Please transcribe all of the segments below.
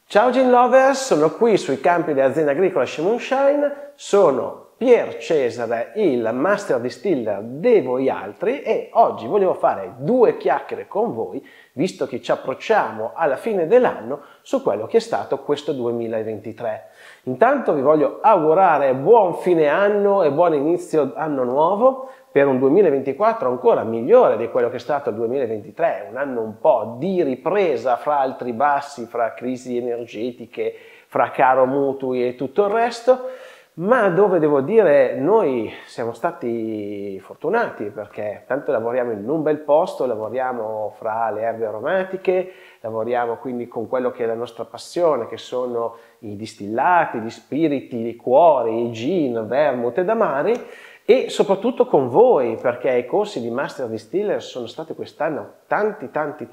Ciao Gin Lovers, sono qui sui campi dell'azienda agricola She Moonshine, sono Pier Cesare, il Master Distiller di voi altri e oggi volevo fare due chiacchiere con voi, visto che ci approcciamo alla fine dell'anno, su quello che è stato questo 2023. Intanto vi voglio augurare buon fine anno e buon inizio anno nuovo, per un 2024 ancora migliore di quello che è stato il 2023, un anno un po' di ripresa fra alti bassi, fra crisi energetiche, fra caro mutui e tutto il resto, ma dove devo dire noi siamo stati fortunati perché tanto lavoriamo in un bel posto, lavoriamo fra le erbe aromatiche, lavoriamo quindi con quello che è la nostra passione, che sono i distillati, gli spiriti, i liquori, i gin, vermouth ed amari, e soprattutto con voi, perché i corsi di Master Distiller sono stati quest'anno tanti,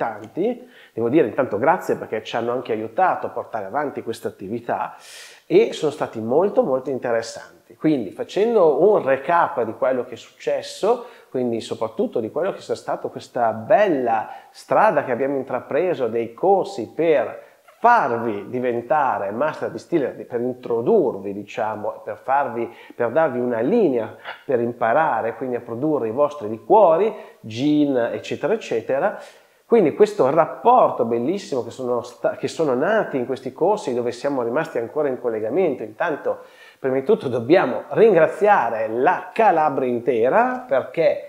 devo dire intanto grazie perché ci hanno anche aiutato a portare avanti questa attività e sono stati molto interessanti. Quindi facendo un recap di quello che è successo, quindi soprattutto di quello che sia stata questa bella strada che abbiamo intrapreso dei corsi per farvi diventare Master Distiller, per introdurvi, diciamo, per darvi una linea per imparare quindi a produrre i vostri liquori, gin, eccetera, eccetera. Quindi questo rapporto bellissimo che sono nati in questi corsi dove siamo rimasti ancora in collegamento. Intanto, prima di tutto, dobbiamo ringraziare la Calabria intera perché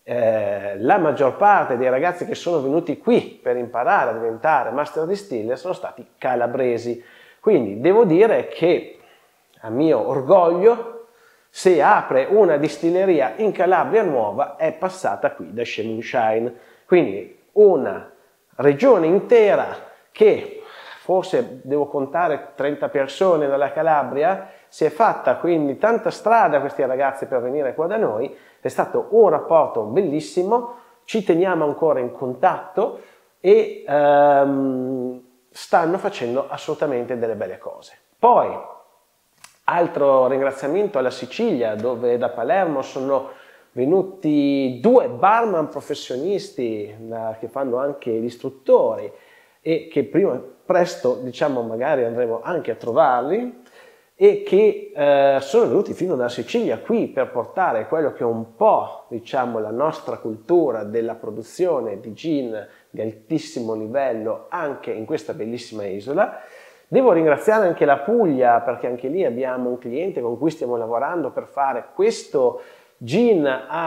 la maggior parte dei ragazzi che sono venuti qui per imparare a diventare Master Distiller sono stati calabresi. Quindi devo dire che, a mio orgoglio, se apre una distilleria in Calabria nuova è passata qui da She Moonshine. Quindi una regione intera che forse devo contare 30 persone dalla Calabria, si è fatta quindi tanta strada questi ragazzi per venire qua da noi, è stato un rapporto bellissimo, ci teniamo ancora in contatto e stanno facendo assolutamente delle belle cose. Poi, altro ringraziamento alla Sicilia, dove da Palermo sono venuti due barman professionisti che fanno anche gli istruttori e che presto, diciamo, magari andremo anche a trovarli e che sono venuti fino dalla Sicilia qui per portare quello che è un po', diciamo, la nostra cultura della produzione di gin di altissimo livello anche in questa bellissima isola. Devo ringraziare anche la Puglia perché anche lì abbiamo un cliente con cui stiamo lavorando per fare questo gin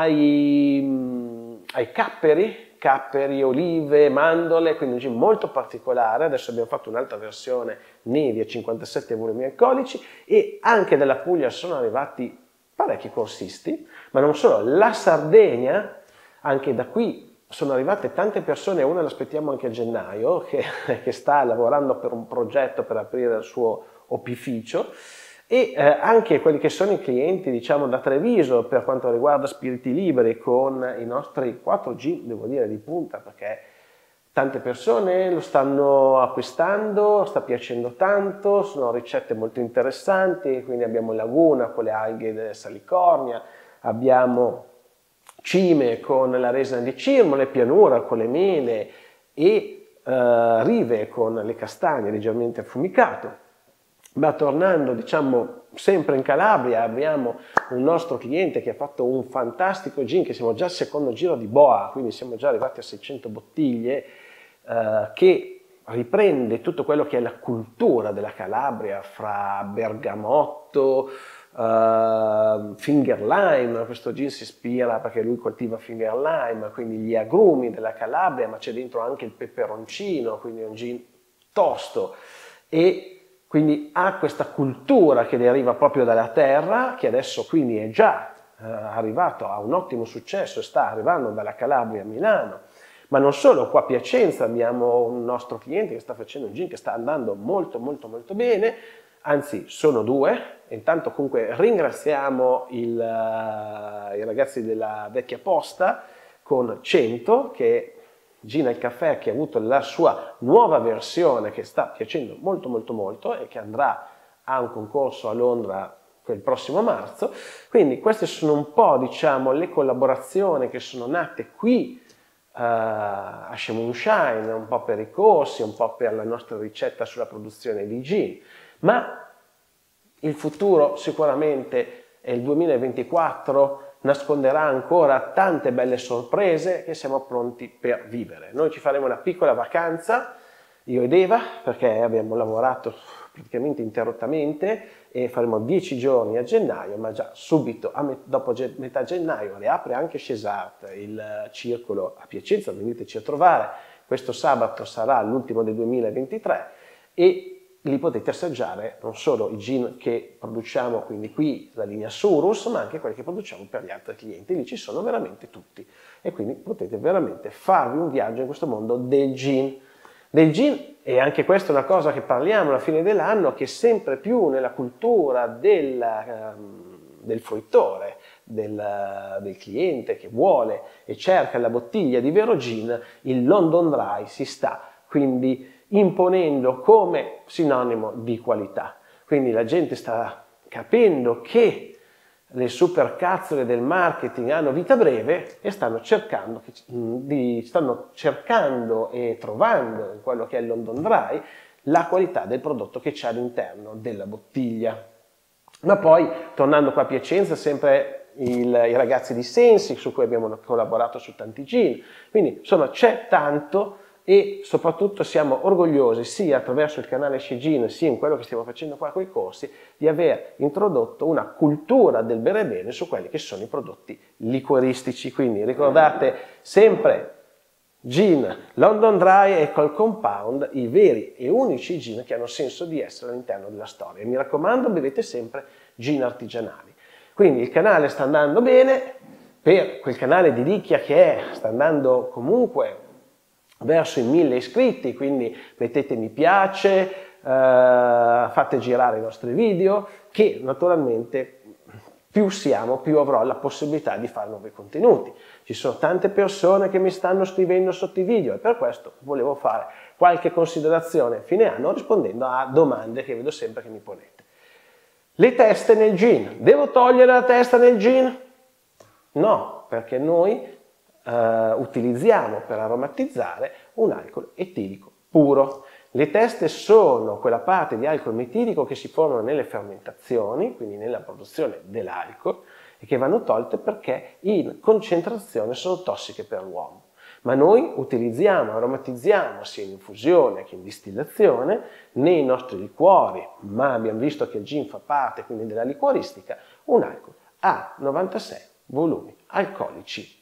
ai capperi, olive, mandorle, quindi un gin molto particolare. Adesso abbiamo fatto un'altra versione nevi a 57 volumi alcolici e anche dalla Puglia sono arrivati parecchi corsisti, ma non solo, la Sardegna, anche da qui sono arrivate tante persone, una l'aspettiamo anche a gennaio, che sta lavorando per un progetto per aprire il suo opificio, e anche quelli che sono i clienti, diciamo, da Treviso per quanto riguarda Spiriti Liberi con i nostri 4 gin, devo dire, di punta, perché tante persone lo stanno acquistando, sta piacendo tanto, sono ricette molto interessanti, quindi abbiamo Laguna con le alghe della Salicornia, abbiamo Cime con la resina di Cirmole, Pianura con le mele e Rive con le castagne leggermente affumicato. Ma tornando, diciamo, sempre in Calabria, abbiamo un nostro cliente che ha fatto un fantastico gin, che siamo già al secondo giro di Boa, quindi siamo già arrivati a 600 bottiglie, che riprende tutto quello che è la cultura della Calabria, fra bergamotto, finger lime. Questo gin si ispira perché lui coltiva finger lime, quindi gli agrumi della Calabria, ma c'è dentro anche il peperoncino, quindi è un gin tosto e quindi ha questa cultura che deriva proprio dalla terra, che adesso quindi è già arrivato a un ottimo successo e sta arrivando dalla Calabria a Milano. Ma non solo, qua a Piacenza abbiamo un nostro cliente che sta facendo un gin che sta andando molto bene, anzi sono due. Intanto comunque ringraziamo i ragazzi della Vecchia Posta con 100, che Gin al caffè, che ha avuto la sua nuova versione che sta piacendo molto e che andrà a un concorso a Londra il prossimo marzo. Quindi queste sono un po', diciamo, le collaborazioni che sono nate qui Ashe Moonshine, un po' per i corsi, un po' per la nostra ricetta sulla produzione di gin, ma il futuro sicuramente è il 2024, nasconderà ancora tante belle sorprese che siamo pronti per vivere. Noi ci faremo una piccola vacanza, io ed Eva, perché abbiamo lavorato praticamente interrottamente e faremo 10 giorni a gennaio, ma già subito, dopo metà gennaio, riapre anche Cesart, il circolo a Piacenza, veniteci a trovare, questo sabato sarà l'ultimo del 2023 e lì potete assaggiare non solo i gin che produciamo, quindi qui la linea Surus, ma anche quelli che produciamo per gli altri clienti. Lì ci sono veramente tutti e quindi potete veramente farvi un viaggio in questo mondo del gin. E anche questa è una cosa che parliamo alla fine dell'anno, che sempre più nella cultura del fruitore, del cliente che vuole e cerca la bottiglia di vero gin, il London Dry si sta quindi imponendo come sinonimo di qualità. Quindi la gente sta capendo che le supercazzole del marketing hanno vita breve e stanno cercando e trovando in quello che è il London Dry la qualità del prodotto che c'è all'interno della bottiglia. Ma poi, tornando qua a Piacenza, sempre i ragazzi di Sensi, su cui abbiamo collaborato su tanti gin, quindi insomma c'è tanto e soprattutto siamo orgogliosi sia attraverso il canale Shegin sia in quello che stiamo facendo qua con i corsi di aver introdotto una cultura del bere bene su quelli che sono i prodotti liquoristici. Quindi ricordate sempre gin, London Dry e Cold Compound, i veri e unici gin che hanno senso di essere all'interno della storia. E mi raccomando, bevete sempre gin artigianali. Quindi il canale sta andando bene, per quel canale di nicchia che sta andando comunque verso i 1000 iscritti, quindi mettete mi piace, fate girare i nostri video, che naturalmente più siamo, più avrò la possibilità di fare nuovi contenuti. Ci sono tante persone che mi stanno scrivendo sotto i video e per questo volevo fare qualche considerazione a fine anno rispondendo a domande che vedo sempre che mi ponete. Le teste nel gin. Devo togliere la testa nel gin? No, perché noi utilizziamo per aromatizzare un alcol etilico puro. Le teste sono quella parte di alcol metilico che si formano nelle fermentazioni, quindi nella produzione dell'alcol, e che vanno tolte perché in concentrazione sono tossiche per l'uomo. Ma noi utilizziamo, aromatizziamo sia in infusione che in distillazione nei nostri liquori, ma abbiamo visto che il gin fa parte quindi della liquoristica, un alcol a 96 volumi alcolici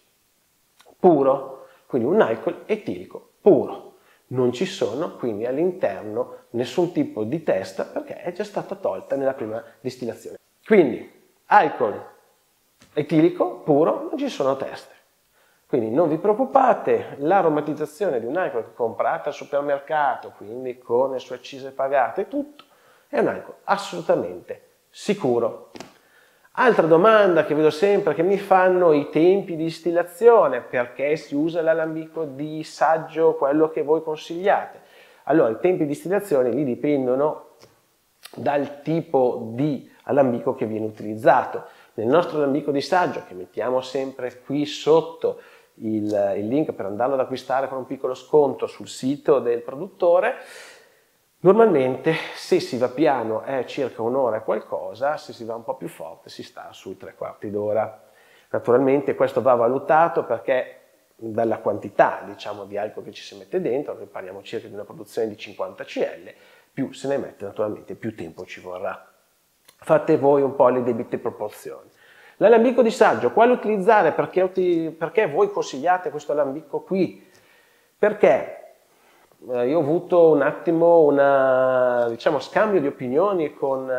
puro, quindi un alcol etilico puro. Non ci sono quindi all'interno nessun tipo di testa perché è già stata tolta nella prima distillazione. Quindi alcol etilico puro, non ci sono teste. Quindi non vi preoccupate, l'aromatizzazione di un alcol che comprate al supermercato, quindi con le sue accise pagate e tutto, è un alcol assolutamente sicuro. Altra domanda che vedo sempre che mi fanno i tempi di distillazione, perché si usa l'alambico di saggio, quello che voi consigliate. Allora, i tempi di distillazione lì dipendono dal tipo di alambico che viene utilizzato. Nel nostro alambico di saggio, che mettiamo sempre qui sotto il link per andarlo ad acquistare con un piccolo sconto sul sito del produttore, normalmente se si va piano è circa un'ora e qualcosa, se si va un po' più forte si sta sui 3/4 d'ora. Naturalmente questo va valutato perché dalla quantità diciamo di alcol che ci si mette dentro, noi parliamo circa di una produzione di 50 cl, più se ne mette naturalmente più tempo ci vorrà. Fate voi un po' le debite proporzioni. L'alambico di saggio, quale utilizzare? Perché voi consigliate questo alambico qui? Perché io ho avuto un attimo un scambio di opinioni con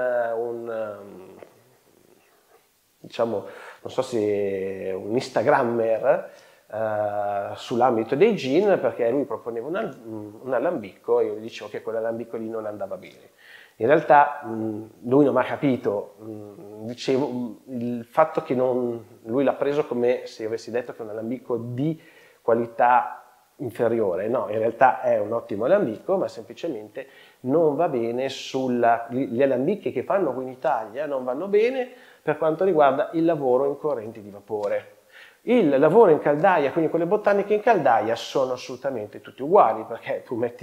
diciamo, non so se un Instagrammer sull'ambito dei gin, perché lui proponeva un alambico e io gli dicevo che quell'alambico lì non andava bene. In realtà lui non mi ha capito, dicevo, il fatto che lui l'ha preso come se avessi detto che è un alambico di qualità inferiore, no, in realtà è un ottimo alambico, ma semplicemente non va bene gli alambichi che fanno qui in Italia non vanno bene per quanto riguarda il lavoro in correnti di vapore. Il lavoro in caldaia, quindi con le botaniche in caldaia, sono assolutamente tutti uguali, perché tu metti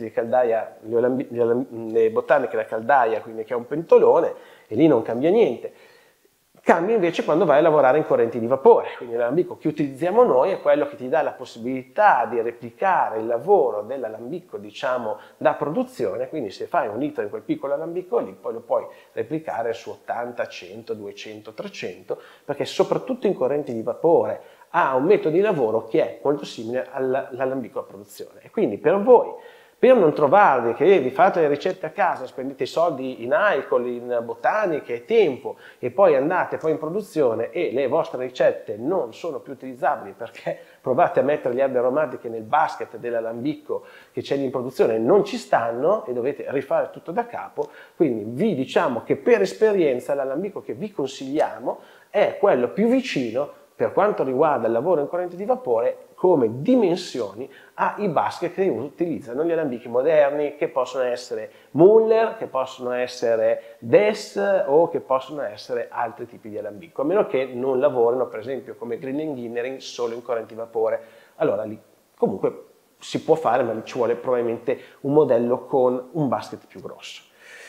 le botaniche da caldaia, quindi che è un pentolone, e lì non cambia niente. Cambia invece quando vai a lavorare in correnti di vapore, quindi l'alambico che utilizziamo noi è quello che ti dà la possibilità di replicare il lavoro dell'alambico, diciamo, da produzione, quindi se fai 1 litro in quel piccolo alambico lì, poi lo puoi replicare su 80, 100, 200, 300, perché soprattutto in correnti di vapore ha un metodo di lavoro che è molto simile all'alambico a produzione. E quindi per voi, per non trovarvi che vi fate le ricette a casa, spendete i soldi in alcol, in botaniche e tempo e poi andate poi in produzione e le vostre ricette non sono più utilizzabili perché provate a mettere le erbe aromatiche nel basket dell'alambico che c'è in produzione e non ci stanno e dovete rifare tutto da capo, quindi vi diciamo che per esperienza l'alambico che vi consigliamo è quello più vicino per quanto riguarda il lavoro in corrente di vapore come dimensioni ai basket che utilizzano gli alambichi moderni, che possono essere Muller, che possono essere DES o che possono essere altri tipi di alambico, a meno che non lavorino per esempio come Green & Ginnering solo in corrente di vapore. Allora lì comunque si può fare, ma ci vuole probabilmente un modello con un basket più grosso.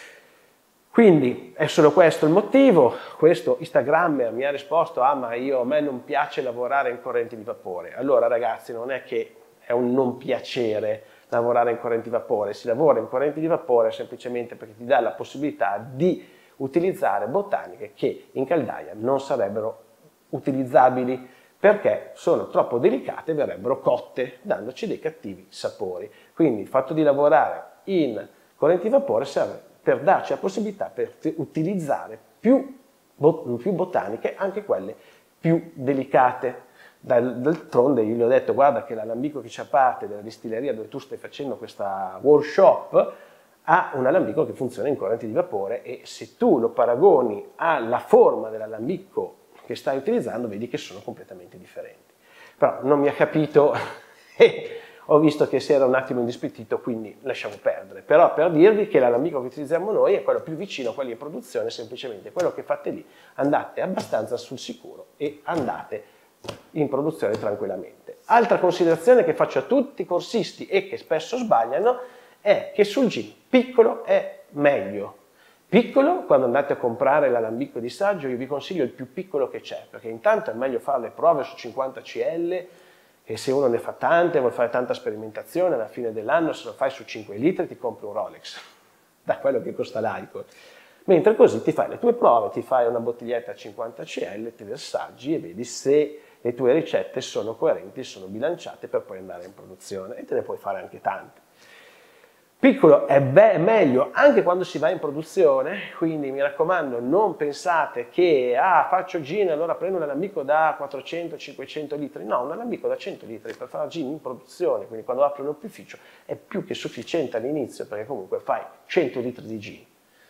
Quindi è solo questo il motivo. Questo Instagrammer mi ha risposto: ah, ma a me non piace lavorare in correnti di vapore. Allora ragazzi, non è che è un non piacere lavorare in correnti di vapore, si lavora in correnti di vapore semplicemente perché ti dà la possibilità di utilizzare botaniche che in caldaia non sarebbero utilizzabili perché sono troppo delicate e verrebbero cotte, dandoci dei cattivi sapori. Quindi il fatto di lavorare in correnti di vapore serve per darci la possibilità per utilizzare più botaniche, anche quelle più delicate. D'altronde io gli ho detto: guarda che l'alambico che c'è a parte della distilleria dove tu stai facendo questa workshop ha un alambico che funziona in correnti di vapore e se tu lo paragoni alla forma dell'alambico che stai utilizzando vedi che sono completamente differenti. Però non mi ha capito e ho visto che si era un attimo indispettito, quindi lasciamo perdere. Però per dirvi che l'alambico che utilizziamo noi è quello più vicino a quelli in produzione, semplicemente quello che fate lì, andate abbastanza sul sicuro e andate in produzione tranquillamente. Altra considerazione che faccio a tutti i corsisti e che spesso sbagliano è che sul gin piccolo è meglio. Piccolo, quando andate a comprare l'alambico di saggio, io vi consiglio il più piccolo che c'è, perché intanto è meglio fare le prove su 50 cl, e se uno ne fa tante, vuole fare tanta sperimentazione, alla fine dell'anno se lo fai su 5 litri ti compri un Rolex, da quello che costa l'alcol. Mentre così ti fai le tue prove, ti fai una bottiglietta a 50 cl, te le assaggi e vedi se le tue ricette sono coerenti, sono bilanciate per poi andare in produzione e te ne puoi fare anche tante. Piccolo è meglio anche quando si va in produzione, quindi mi raccomando non pensate che faccio gin allora prendo un alambico da 400-500 litri, no, un alambico da 100 litri per fare gin in produzione, quindi quando apri un opificio è più che sufficiente all'inizio perché comunque fai 100 litri di gin.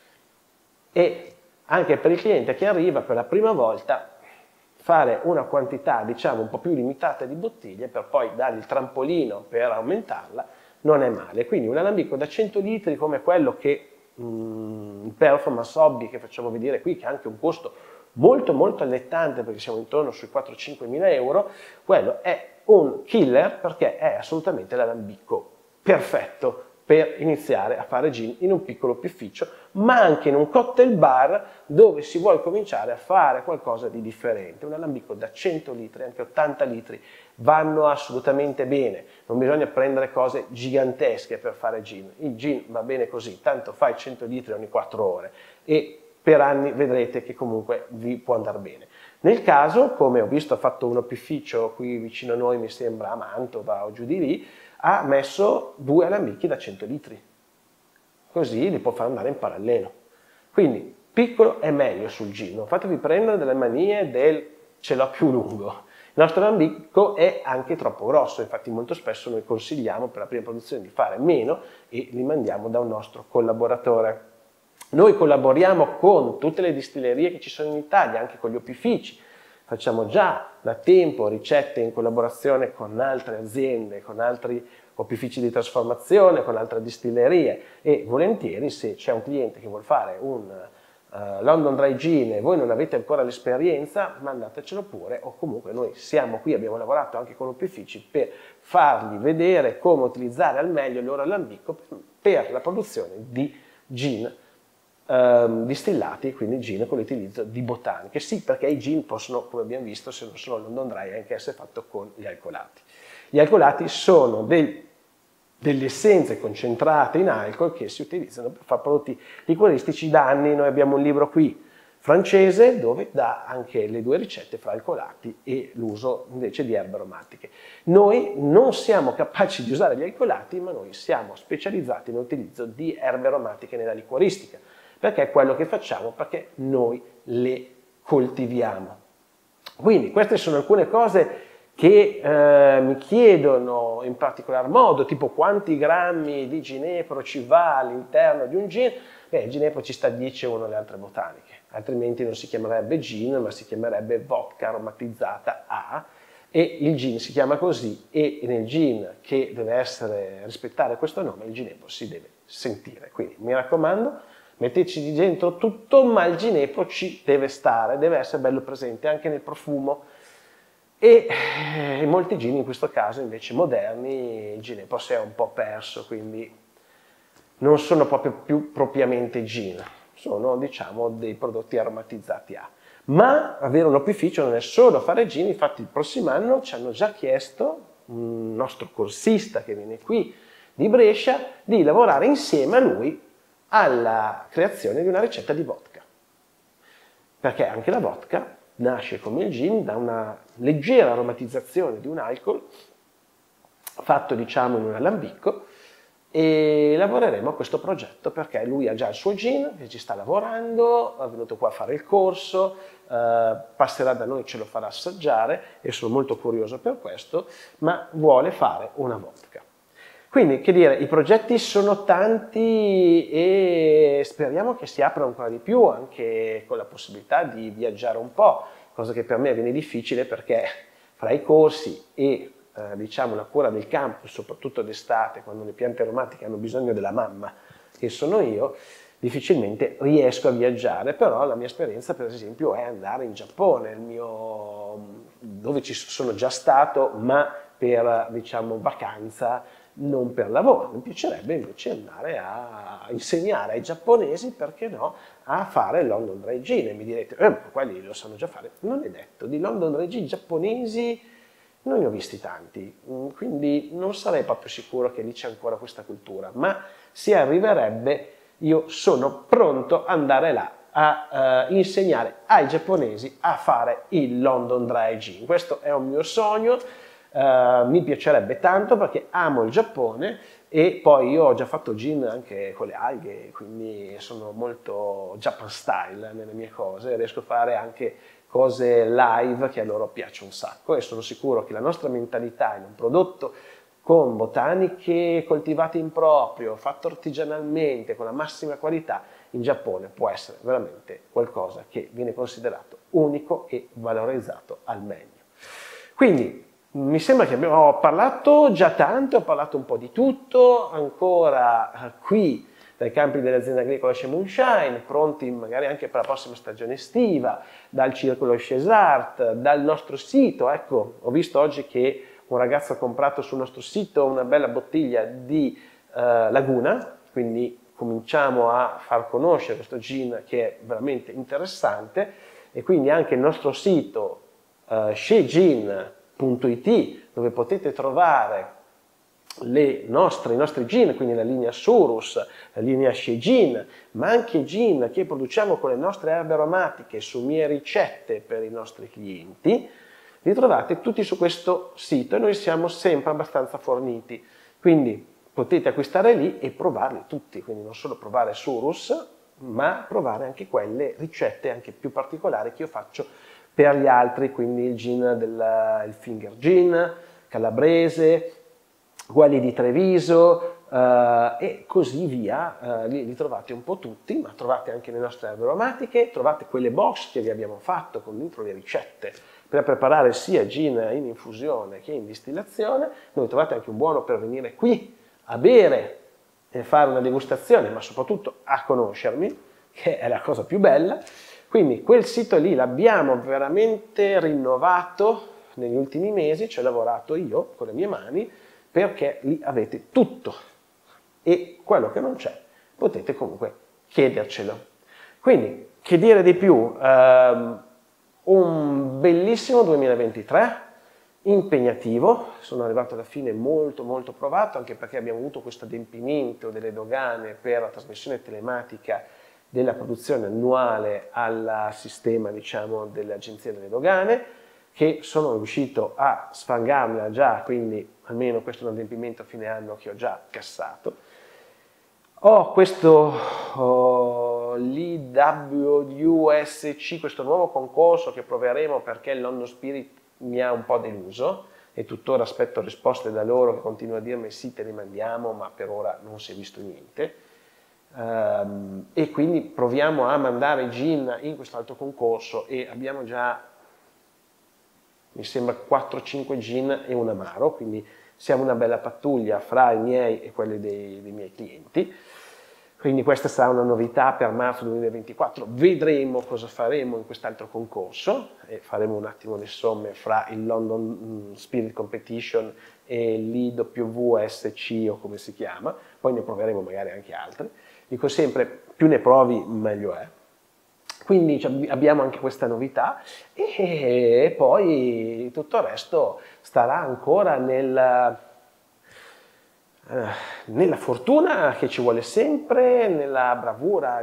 E anche per il cliente che arriva per la prima volta fare una quantità diciamo un po' più limitata di bottiglie per poi dare il trampolino per aumentarla non è male. Quindi un alambico da 100 litri come quello che il Performance Hobby che facciamo vedere qui, che ha anche un costo molto molto allettante perché siamo intorno sui 4-5 mila euro, quello è un killer perché è assolutamente l'alambico perfetto per iniziare a fare gin in un piccolo opificio, ma anche in un cocktail bar dove si vuole cominciare a fare qualcosa di differente. Un alambico da 100 litri, anche 80 litri, vanno assolutamente bene. Non bisogna prendere cose gigantesche per fare gin. Il gin va bene così, tanto fai 100 litri ogni 4 ore e per anni vedrete che comunque vi può andare bene. Nel caso, come ho visto, ha fatto un opificio qui vicino a noi, mi sembra a Mantova o giù di lì, ha messo 2 alambichi da 100 litri, così li può far andare in parallelo. Quindi piccolo è meglio sul gin, non fatevi prendere delle manie del ce l'ho più lungo. Il nostro alambico è anche troppo grosso, infatti molto spesso noi consigliamo per la prima produzione di fare meno e li mandiamo da un nostro collaboratore. Noi collaboriamo con tutte le distillerie che ci sono in Italia, anche con gli opifici. Facciamo già da tempo ricette in collaborazione con altre aziende, con altri opifici di trasformazione, con altre distillerie e volentieri se c'è un cliente che vuole fare un London Dry Gin e voi non avete ancora l'esperienza, mandatecelo pure, o comunque noi siamo qui, abbiamo lavorato anche con opifici per fargli vedere come utilizzare al meglio il loro alambico per la produzione di gin distillati, quindi gin con l'utilizzo di botaniche. Sì, perché i gin possono, come abbiamo visto, se non sono London Dry, anche essere fatto con gli alcolati. Gli alcolati sono delle essenze concentrate in alcol che si utilizzano per fare prodotti liquoristici da anni. Noi abbiamo un libro qui francese dove dà anche le due ricette fra alcolati e l'uso invece di erbe aromatiche. Noi non siamo capaci di usare gli alcolati, ma noi siamo specializzati nell'utilizzo di erbe aromatiche nella liquoristica, perché è quello che facciamo, perché noi le coltiviamo. Quindi queste sono alcune cose che mi chiedono in particolar modo, tipo quanti grammi di ginepro ci va all'interno di un gin. Beh, il ginepro ci sta 10 a una delle altre botaniche, altrimenti non si chiamerebbe gin, ma si chiamerebbe vodka aromatizzata A, e il gin si chiama così, e nel gin che deve rispettare questo nome, il ginepro si deve sentire. Quindi mi raccomando, metteteci dentro tutto, ma il ginepro ci deve stare, deve essere bello presente anche nel profumo. E in molti gin, in questo caso invece moderni, il ginepro si è un po' perso, quindi non sono proprio più propriamente gin, sono diciamo dei prodotti aromatizzati A. Ma avere un opificio non è solo fare gin, infatti il prossimo anno ci hanno già chiesto, un nostro corsista che viene qui di Brescia, di lavorare insieme a lui alla creazione di una ricetta di vodka. Perché anche la vodka nasce come il gin da una leggera aromatizzazione di un alcol fatto diciamo in un alambicco, e lavoreremo a questo progetto perché lui ha già il suo gin che ci sta lavorando, è venuto qua a fare il corso, passerà da noi, ce lo farà assaggiare e sono molto curioso per questo, ma vuole fare una vodka. Quindi, che dire, i progetti sono tanti e speriamo che si aprano ancora di più, anche con la possibilità di viaggiare un po', cosa che per me viene difficile perché fra i corsi e diciamo la cura del campo, soprattutto d'estate, quando le piante aromatiche hanno bisogno della mamma, che sono io, difficilmente riesco a viaggiare, però la mia esperienza per esempio è andare in Giappone, dove ci sono già stato, ma per diciamo vacanza, non per lavoro. Mi piacerebbe invece andare a insegnare ai giapponesi, perché no, a fare il London Dry Gin. E mi direte, ma quelli lo sanno già fare. Non è detto, di London Dry Gin giapponesi non ne ho visti tanti, quindi non sarei proprio sicuro che lì c'è ancora questa cultura, ma si arriverebbe, io sono pronto ad andare là a insegnare ai giapponesi a fare il London Dry Gin. Questo è un mio sogno. Mi piacerebbe tanto perché amo il Giappone e poi io ho già fatto gin anche con le alghe, quindi sono molto Japan style nelle mie cose, riesco a fare anche cose live che a loro piace un sacco e sono sicuro che la nostra mentalità in un prodotto con botaniche coltivate in proprio, fatto artigianalmente, con la massima qualità, in Giappone può essere veramente qualcosa che viene considerato unico e valorizzato al meglio. Quindi mi sembra che abbiamo parlato già tanto, ho parlato un po' di tutto, ancora qui dai campi dell'azienda agricola Chez Moonshine, pronti magari anche per la prossima stagione estiva, dal circolo Chez Art, dal nostro sito. Ecco, ho visto oggi che un ragazzo ha comprato sul nostro sito una bella bottiglia di Laguna, quindi cominciamo a far conoscere questo gin che è veramente interessante, e quindi anche il nostro sito chegin.it, dove potete trovare i nostri gin, quindi la linea Surus, la linea Chez Gin, ma anche gin che produciamo con le nostre erbe aromatiche su mie ricette per i nostri clienti. Li trovate tutti su questo sito e noi siamo sempre abbastanza forniti, quindi potete acquistare lì e provarli tutti, quindi non solo provare Surus, ma provare anche quelle ricette anche più particolari che io faccio per gli altri, quindi il gin il finger gin, calabrese, quelli di Treviso e così via, li trovate un po' tutti, ma trovate anche le nostre erbe aromatiche, trovate quelle box che vi abbiamo fatto con dentro le ricette per preparare sia gin in infusione che in distillazione. Noi trovate anche un buono per venire qui a bere e fare una degustazione, ma soprattutto a conoscermi, che è la cosa più bella. Quindi quel sito lì l'abbiamo veramente rinnovato negli ultimi mesi, ci ho lavorato io con le mie mani, perché lì avete tutto e quello che non c'è potete comunque chiedercelo. Quindi, che dire di più? Un bellissimo 2023, impegnativo, sono arrivato alla fine molto molto provato, anche perché abbiamo avuto questo adempimento delle dogane per la trasmissione telematica della produzione annuale al sistema, diciamo, dell'Agenzia delle Dogane, che sono riuscito a sfangarmela già, quindi almeno questo è un adempimento a fine anno che ho già cassato. Ho questo l'IWSC, questo nuovo concorso che proveremo perché il London Spirit mi ha un po' deluso e tuttora aspetto risposte da loro che continuano a dirmi sì, te le mandiamo, ma per ora non si è visto niente. E quindi proviamo a mandare gin in quest'altro concorso e abbiamo già, mi sembra, 4-5 gin e un amaro, quindi siamo una bella pattuglia fra i miei e quelli dei miei clienti. Quindi questa sarà una novità per marzo 2024, vedremo cosa faremo in quest'altro concorso e faremo un attimo le somme fra il London Spirit Competition e l'IWSC o come si chiama, poi ne proveremo magari anche altri. Dico sempre, più ne provi meglio è. Quindi abbiamo anche questa novità e poi tutto il resto starà ancora nella fortuna che ci vuole sempre, nella bravura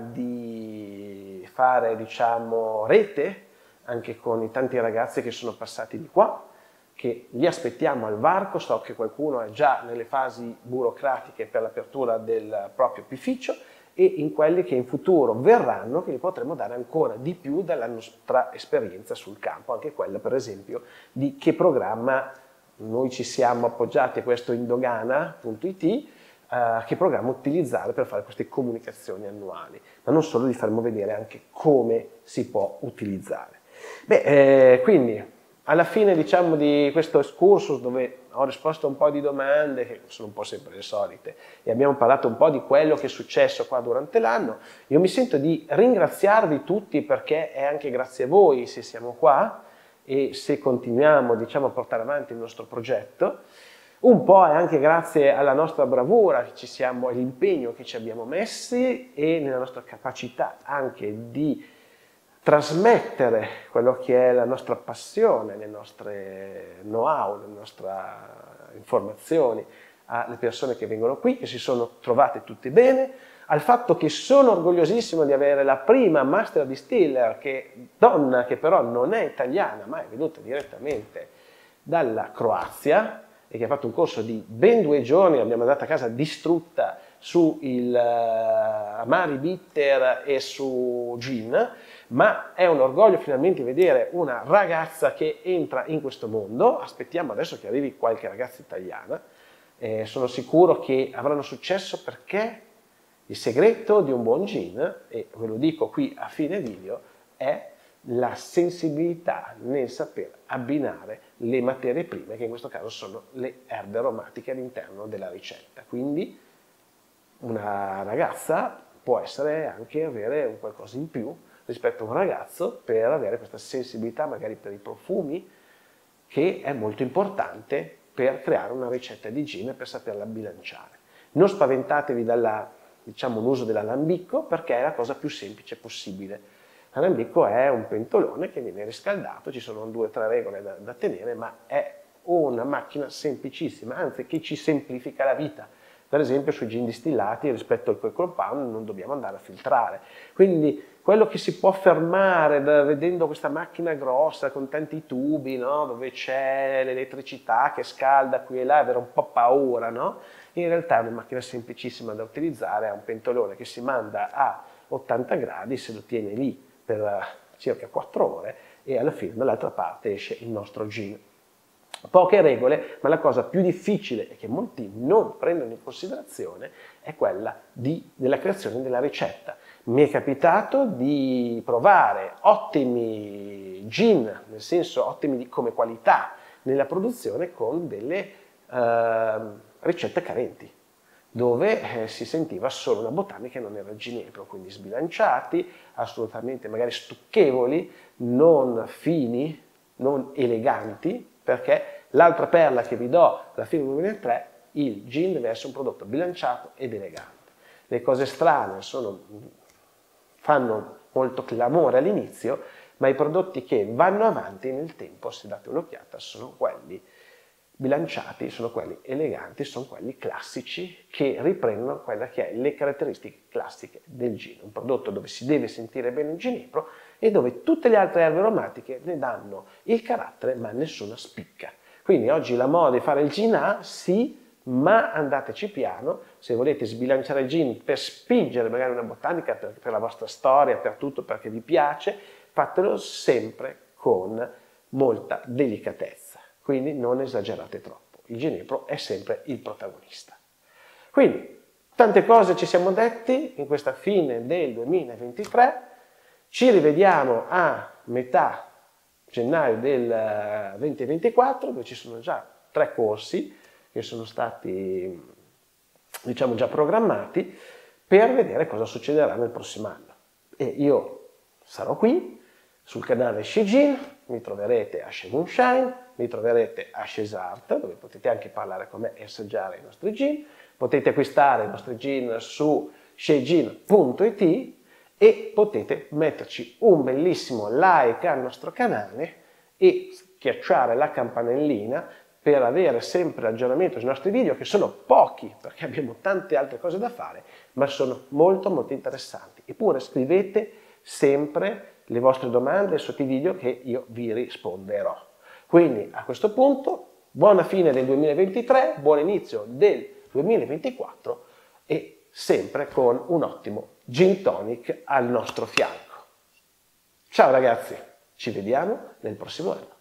di fare, diciamo, rete anche con i tanti ragazzi che sono passati di qua, che li aspettiamo al varco. So che qualcuno è già nelle fasi burocratiche per l'apertura del proprio opificio e in quelli che in futuro verranno, che gli potremo dare ancora di più della nostra esperienza sul campo, anche quella per esempio di che programma noi ci siamo appoggiati a questo indogana.it, che programma utilizzare per fare queste comunicazioni annuali, ma non solo, vi faremo vedere anche come si può utilizzare. Quindi alla fine, diciamo, di questo excursus dove ho risposto a un po' di domande che sono un po' sempre le solite e abbiamo parlato un po' di quello che è successo qua durante l'anno, io mi sento di ringraziarvi tutti perché è anche grazie a voi se siamo qua e se continuiamo, diciamo, a portare avanti il nostro progetto. Un po' è anche grazie alla nostra bravura che ci siamo, all'impegno che ci abbiamo messi e nella nostra capacità anche di trasmettere quello che è la nostra passione, le nostre know-how, le nostre informazioni alle persone che vengono qui, che si sono trovate tutte bene, al fatto che sono orgogliosissimo di avere la prima Master Distiller, donna che però non è italiana, ma è venuta direttamente dalla Croazia e che ha fatto un corso di ben 2 giorni, l'abbiamo andata a casa distrutta su il Amari Bitter e su Gin, ma è un orgoglio finalmente vedere una ragazza che entra in questo mondo. Aspettiamo adesso che arrivi qualche ragazza italiana, sono sicuro che avranno successo perché il segreto di un buon gin, e ve lo dico qui a fine video, è la sensibilità nel saper abbinare le materie prime, che in questo caso sono le erbe aromatiche all'interno della ricetta. Quindi una ragazza può essere anche avere un qualcosa in più rispetto a un ragazzo per avere questa sensibilità magari per i profumi, che è molto importante per creare una ricetta di gin e per saperla bilanciare. Non spaventatevi dall'uso dell'alambicco perché è la cosa più semplice possibile. L'alambicco è un pentolone che viene riscaldato, ci sono 2 o 3 regole da tenere, ma è una macchina semplicissima, anzi che ci semplifica la vita. Per esempio sui gin distillati rispetto al cocoa compound non dobbiamo andare a filtrare. Quindi quello che si può fermare vedendo questa macchina grossa con tanti tubi, no? Dove c'è l'elettricità che scalda qui e là, avere un po' paura, no? In realtà è una macchina semplicissima da utilizzare, ha un pentolone che si manda a 80 gradi, se lo tiene lì per circa 4 ore e alla fine dall'altra parte esce il nostro gin. Poche regole, ma la cosa più difficile e che molti non prendono in considerazione è quella della creazione della ricetta. Mi è capitato di provare ottimi gin, nel senso ottimi come qualità nella produzione, con delle ricette carenti. dove si sentiva solo una botanica e non era il ginepro, quindi sbilanciati, assolutamente magari stucchevoli, non fini, non eleganti, perché l'altra perla che vi do alla fine del 2003, il gin deve essere un prodotto bilanciato ed elegante. Le cose strane fanno molto clamore all'inizio, ma i prodotti che vanno avanti nel tempo, se date un'occhiata, sono quelli bilanciati, sono quelli eleganti, sono quelli classici che riprendono quelle che è le caratteristiche classiche del gin, un prodotto dove si deve sentire bene il ginepro e dove tutte le altre erbe aromatiche ne danno il carattere ma nessuna spicca. Quindi oggi la moda di fare il gin A, sì, ma andateci piano. Se volete sbilanciare il gin per spingere magari una botanica per la vostra storia, per tutto, perché vi piace, fatelo sempre con molta delicatezza, quindi non esagerate troppo, il ginepro è sempre il protagonista. Quindi tante cose ci siamo detti in questa fine del 2023, ci rivediamo a metà gennaio del 2024, dove ci sono già 3 corsi che sono stati, diciamo, già programmati per vedere cosa succederà nel prossimo anno. E io sarò qui sul canale Shegin, mi troverete a Chez Moonshine, mi troverete a Chez Art, dove potete anche parlare con me e assaggiare i nostri gin. Potete acquistare i nostri gin su shegin.it e potete metterci un bellissimo like al nostro canale e schiacciare la campanellina per avere sempre aggiornamento sui nostri video, che sono pochi perché abbiamo tante altre cose da fare, ma sono molto molto interessanti. Eppure scrivete sempre le vostre domande sotto i video che io vi risponderò. Quindi a questo punto buona fine del 2023, buon inizio del 2024 e sempre con un ottimo gin tonic al nostro fianco. Ciao ragazzi, ci vediamo nel prossimo anno.